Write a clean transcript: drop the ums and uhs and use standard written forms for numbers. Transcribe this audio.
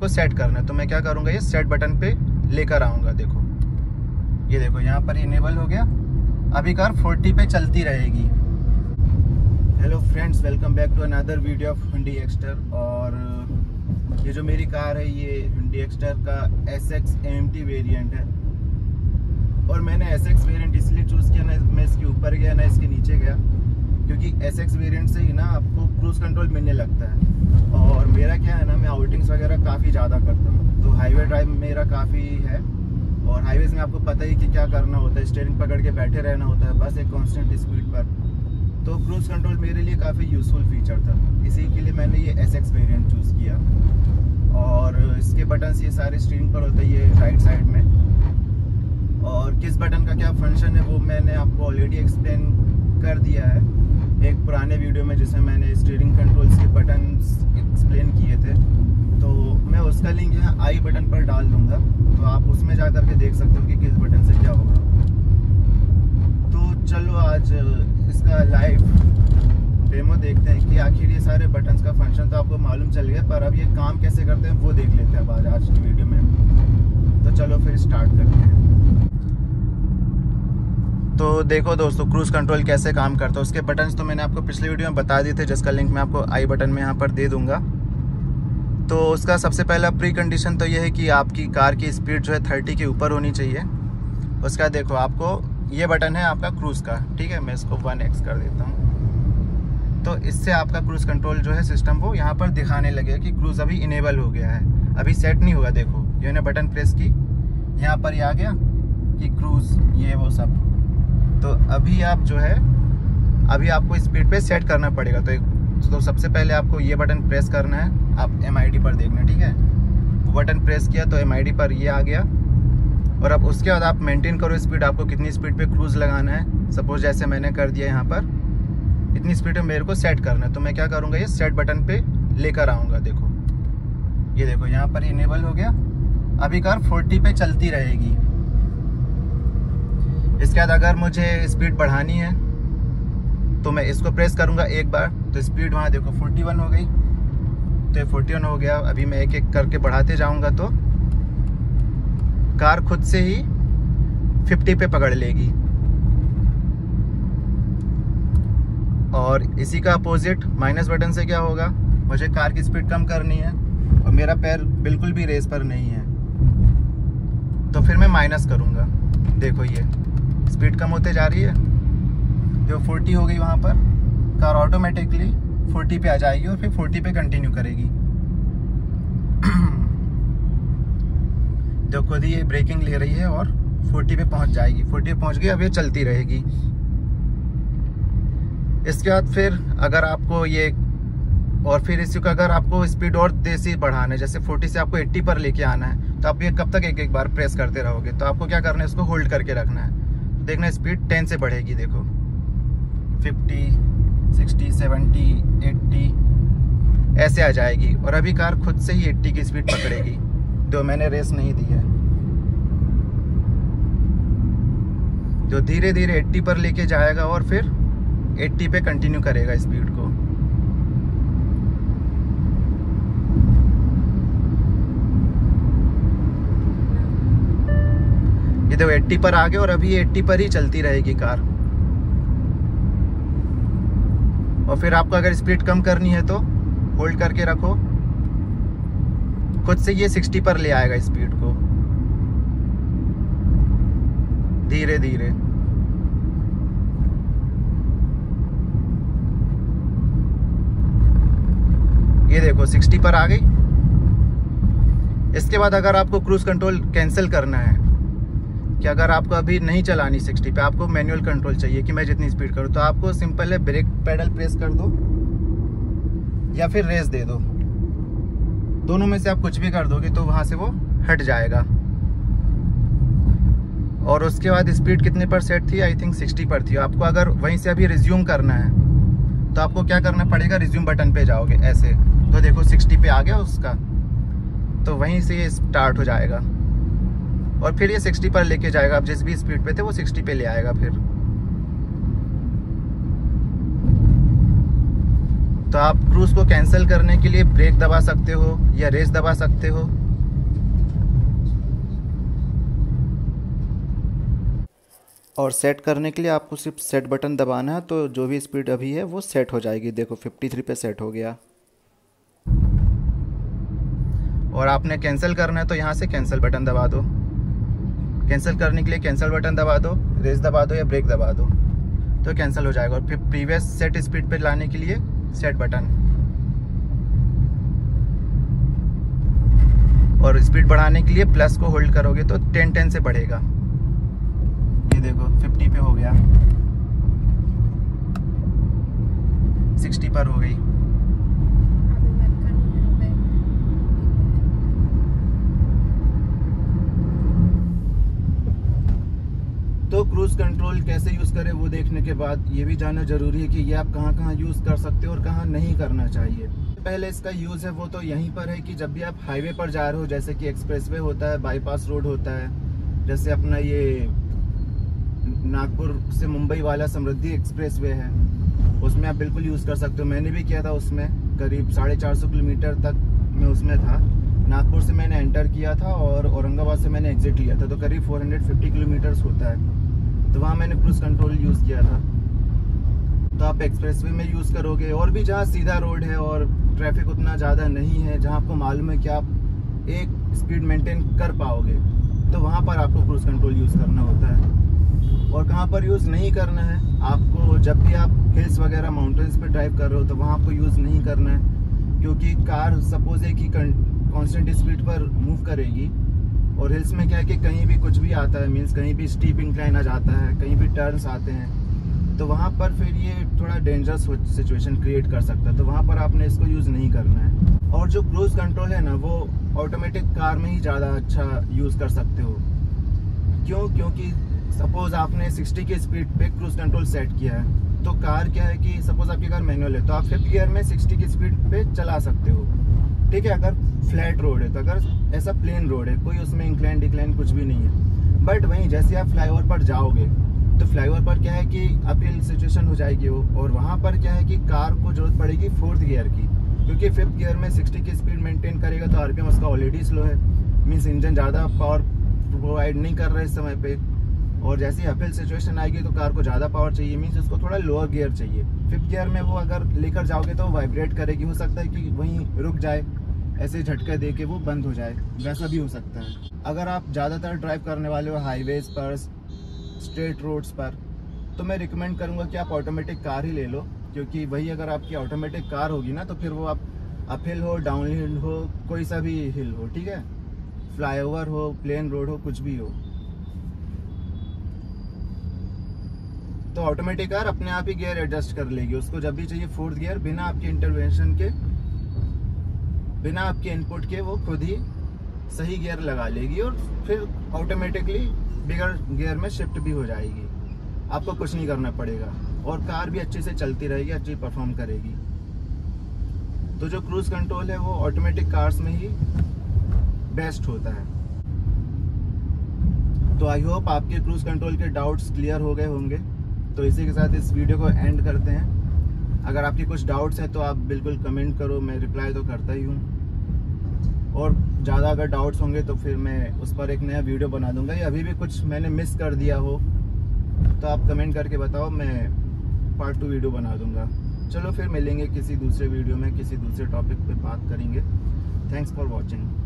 को सेट करना है। तो मैं क्या करूँगा, ये सेट बटन पे लेकर आऊँगा। देखो ये देखो यहाँ पर इनेबल हो गया। अभी कार 40 पे चलती रहेगी। Hello friends, welcome back to another video of Hyundai Exter. और ये जो मेरी कार है ये Hyundai एक्स्टर का SX AMT वेरिएंट है। और मैंने SX वेरिएंट इसलिए चूज़ किया, ना मैं इसके ऊपर गया ना इसके नीचे गया, क्योंकि SX वेरिएंट से ही ना आपको क्रूज़ कंट्रोल मिलने लगता है। और मेरा क्या है ना, मैं आउटिंग्स वगैरह काफ़ी ज़्यादा करता हूँ, तो हाईवे ड्राइव मेरा काफ़ी है। और हाईवेज़ में आपको पता ही कि क्या करना होता है, स्टीयरिंग पकड़ के बैठे रहना होता है बस एक कांस्टेंट स्पीड पर। तो क्रूज़ कंट्रोल मेरे लिए काफ़ी यूज़फुल फीचर था, इसी के लिए मैंने ये SX वेरिएंट चूज़ किया। और इसके बटन्स ये सारे स्टीयरिंग पर होते हैं, ये राइट साइड में। और किस बटन का क्या फंक्शन है वो मैंने आपको ऑलरेडी एक्सप्लेन कर दिया है एक पुराने वीडियो में, जिसमें मैंने स्टीयरिंग कंट्रोल्स के बटन्स एक्सप्लेन किए थे। तो मैं उसका लिंक यहाँ आई बटन पर डाल दूँगा, तो आप उसमें जा कर के देख सकते हो कि किस बटन से क्या होगा। तो चलो आज इसका लाइव डेमो देखते हैं कि आखिर ये सारे बटन्स का फंक्शन तो आपको मालूम चल गया, पर अब ये काम कैसे करते हैं वो देख लेते हैं आज की वीडियो में। तो चलो फिर स्टार्ट करते हैं। तो देखो दोस्तों, क्रूज़ कंट्रोल कैसे काम करता है उसके बटन्स तो मैंने आपको पिछले वीडियो में बता दिए थे, जिसका लिंक मैं आपको आई बटन में यहाँ पर दे दूँगा। तो उसका सबसे पहला प्री कंडीशन तो ये है कि आपकी कार की स्पीड जो है 30 के ऊपर होनी चाहिए। उसका देखो, आपको ये बटन है आपका क्रूज़ का, ठीक है। मैं इसको 1x कर देता हूँ, तो इससे आपका क्रूज़ कंट्रोल जो है सिस्टम वो यहाँ पर दिखाने लगेगा कि क्रूज़ अभी इनेबल हो गया है, अभी सेट नहीं हुआ। देखो ये मैंने बटन प्रेस की, यहाँ पर ये आ गया कि क्रूज़ ये वो सब। तो अभी आप जो है अभी आपको स्पीड पे सेट करना पड़ेगा। तो सबसे पहले आपको ये बटन प्रेस करना है, आप MID पर देखना, ठीक है। वो बटन प्रेस किया तो MID पर ये आ गया। और अब उसके बाद आप मेंटेन करो स्पीड, आपको कितनी स्पीड पे क्रूज़ लगाना है। सपोज जैसे मैंने कर दिया यहाँ पर, इतनी स्पीड पे मेरे को सेट करना है। तो मैं क्या करूँगा, ये सेट बटन पे लेकर आऊँगा। देखो ये देखो यहाँ पर इनेबल हो गया। अभी कार 40 पे चलती रहेगी। इसके बाद अगर मुझे स्पीड बढ़ानी है तो मैं इसको प्रेस करूँगा एक बार, तो स्पीड वहाँ देखो 41 हो गई। तो ये 41 हो गया। अभी मैं एक एक करके बढ़ाते जाऊँगा तो कार खुद से ही 50 पे पकड़ लेगी। और इसी का अपोजिट माइनस बटन से क्या होगा, मुझे कार की स्पीड कम करनी है और मेरा पैर बिल्कुल भी रेस पर नहीं है, तो फिर मैं माइनस करूँगा। देखो ये स्पीड कम होते जा रही है, जो 40 हो गई वहाँ पर, कार ऑटोमेटिकली 40 पे आ जाएगी और फिर 40 पे कंटिन्यू करेगी। जो खुद ही ये ब्रेकिंग ले रही है और 40 पे पहुँच जाएगी। 40 पे पहुँच गई, अब ये चलती रहेगी। इसके बाद फिर अगर आपको ये और फिर इसी का अगर आपको स्पीड और देसी बढ़ाना है, जैसे 40 से आपको 80 पर लेके आना है, तो आप ये कब तक एक एक बार प्रेस करते रहोगे। तो आपको क्या करना है, इसको होल्ड करके रखना है। देखना स्पीड 10 से बढ़ेगी। देखो 50, 60, 70, 80 ऐसे आ जाएगी। और अभी कार खुद से ही 80 की स्पीड पकड़ेगी, जो मैंने रेस नहीं दी है। जो धीरे धीरे 80 पर लेके जाएगा और फिर 80 पे कंटिन्यू करेगा स्पीड को। ये देखो 80 पर आ गए और अभी 80 पर ही चलती रहेगी कार। और फिर आपको अगर स्पीड कम करनी है तो होल्ड करके रखो, खुद से ये 60 पर ले आएगा स्पीड को धीरे धीरे। ये देखो 60 पर आ गई। इसके बाद अगर आपको क्रूज़ कंट्रोल कैंसिल करना है कि अगर आपको अभी नहीं चलानी 60 पे, आपको मैनुअल कंट्रोल चाहिए कि मैं जितनी स्पीड करूँ, तो आपको सिंपल है ब्रेक पेडल प्रेस कर दो या फिर रेस दे दो। दोनों में से आप कुछ भी कर दोगे तो वहाँ से वो हट जाएगा। और उसके बाद स्पीड कितने पर सेट थी, आई थिंक 60 पर थी। आपको अगर वहीं से अभी रिज्यूम करना है तो आपको क्या करना पड़ेगा, रिज्यूम बटन पे जाओगे ऐसे, तो देखो 60 पे आ गया उसका, तो वहीं से ये स्टार्ट हो जाएगा और फिर ये 60 पर लेके जाएगा। आप जिस भी स्पीड पे थे वो 60 पे ले आएगा फिर। तो आप क्रूज को कैंसिल करने के लिए ब्रेक दबा सकते हो या रेस दबा सकते हो। और सेट करने के लिए आपको सिर्फ सेट बटन दबाना है, तो जो भी स्पीड अभी है वो सेट हो जाएगी। देखो 53 पे सेट हो गया। और आपने कैंसिल करना है तो यहाँ से कैंसिल बटन दबा दो। कैंसिल करने के लिए कैंसिल बटन दबा दो, रेस दबा दो या ब्रेक दबा दो तो कैंसिल हो जाएगा। और फिर प्रीवियस सेट स्पीड पे लाने के लिए सेट बटन, और स्पीड बढ़ाने के लिए प्लस को होल्ड करोगे तो 10-10 से बढ़ेगा। ये देखो 50 पे हो गया, 60 पर हो गई। तो क्रूज कंट्रोल कैसे यूज करें वो देखने के बाद ये भी जानना जरूरी है कि ये आप कहाँ कहाँ यूज कर सकते हो और कहाँ नहीं करना चाहिए। पहले इसका यूज है वो तो यहीं पर है कि जब भी आप हाईवे पर जा रहे हो, जैसे कि एक्सप्रेसवे होता है, बाईपास रोड होता है, जैसे अपना ये नागपुर से मुंबई वाला समृद्धि एक्सप्रेसवे है, उसमें आप बिल्कुल यूज कर सकते हो। मैंने भी किया था, उसमें करीब 450 किलोमीटर तक मैं उसमें था। नागपुर से मैंने एंटर किया था और औरंगाबाद से मैंने एग्जिट लिया था, तो करीब 450 किलोमीटर्स होता है। तो वहाँ मैंने क्रूज कंट्रोल यूज़ किया था। तो आप एक्सप्रेसवे में यूज़ करोगे, और भी जहाँ सीधा रोड है और ट्रैफिक उतना ज़्यादा नहीं है, जहाँ आपको मालूम है कि आप एक स्पीड मेंटेन कर पाओगे, तो वहाँ पर आपको क्रूज कंट्रोल यूज़ करना होता है। और कहाँ पर यूज़ नहीं करना है आपको, जब भी आप हिल्स वगैरह माउंटेन्स पे ड्राइव कर रहे हो तो वहाँ आपको यूज़ नहीं करना है, क्योंकि कार सपोज एक ही कांस्टेंट स्पीड पर मूव करेगी। और हिल्स में क्या है कि कहीं भी कुछ भी आता है, मीन्स कहीं भी स्टीप इंक्लाइन आ जाता है, कहीं भी टर्न्स आते हैं, तो वहाँ पर फिर ये थोड़ा डेंजरस सिचुएशन क्रिएट कर सकता है। तो वहाँ पर आपने इसको यूज़ नहीं करना है। और जो क्रूज कंट्रोल है ना, वो ऑटोमेटिक कार में ही ज़्यादा अच्छा यूज़ कर सकते हो। क्यों? क्योंकि सपोज आपने 60 की स्पीड पे क्रूज कंट्रोल सेट किया है, तो कार क्या है कि सपोज आपकी कार मैनुअल है तो आप 5th गियर में 60 की स्पीड पे चला सकते हो, ठीक है। अगर फ्लैट रोड है, तो अगर ऐसा प्लेन रोड है, कोई उसमें इंक्लाइन डिक्लाइन कुछ भी नहीं है। बट वहीं जैसे आप फ्लाईओवर पर जाओगे तो फ्लाईओवर पर क्या है कि अपहिल सिचुएशन हो जाएगी वो, और वहाँ पर क्या है कि कार को जरूरत पड़ेगी 4th गियर की, क्योंकि 5th गियर में 60 की स्पीड मेंटेन करेगा तो आरपीएम उसका ऑलरेडी स्लो है, मीन्स इंजन ज़्यादा पावर प्रोवाइड नहीं कर रहा है इस समय पे। और जैसे ही अपहिल सिचुएशन आएगी तो कार को ज़्यादा पावर चाहिए, मीन्स उसको थोड़ा लोअर गियर चाहिए। 5th गियर में वो अगर लेकर जाओगे तो वाइब्रेट करेगी, हो सकता है कि वहीं रुक जाए, ऐसे झटका दे के वो बंद हो जाए, वैसा भी हो सकता है। अगर आप ज़्यादातर ड्राइव करने वाले हो हाईवेज पर, स्ट्रेट रोड्स पर, तो मैं रिकमेंड करूँगा कि आप ऑटोमेटिक कार ही ले लो, क्योंकि वही अगर आपकी ऑटोमेटिक कार होगी ना तो फिर वो आप अपहिल हो, डाउन हिल हो, कोई सा भी हिल हो, ठीक है, फ्लाईओवर हो, प्लेन रोड हो, कुछ भी हो, तो ऑटोमेटिक कार अपने आप ही गियर एडजस्ट कर लेगी। उसको जब भी चाहिए 4th गियर, बिना आपके इंटरवेंशन के, बिना आपके इनपुट के, वो खुद ही सही गियर लगा लेगी और फिर ऑटोमेटिकली बिगर गियर में शिफ्ट भी हो जाएगी। आपको कुछ नहीं करना पड़ेगा और कार भी अच्छे से चलती रहेगी, अच्छी परफॉर्म करेगी। तो जो क्रूज कंट्रोल है वो ऑटोमेटिक कार्स में ही बेस्ट होता है। तो आई होप आपके क्रूज कंट्रोल के डाउट्स क्लियर हो गए होंगे। तो इसी के साथ इस वीडियो को एंड करते हैं। अगर आपके कुछ डाउट्स हैं तो आप बिल्कुल कमेंट करो, मैं रिप्लाई तो करता ही हूँ। और ज़्यादा अगर डाउट्स होंगे तो फिर मैं उस पर एक नया वीडियो बना दूंगा, या अभी भी कुछ मैंने मिस कर दिया हो तो आप कमेंट करके बताओ, मैं पार्ट 2 वीडियो बना दूंगा। चलो फिर मिलेंगे किसी दूसरे वीडियो में, किसी दूसरे टॉपिक पे बात करेंगे। Thanks for watching.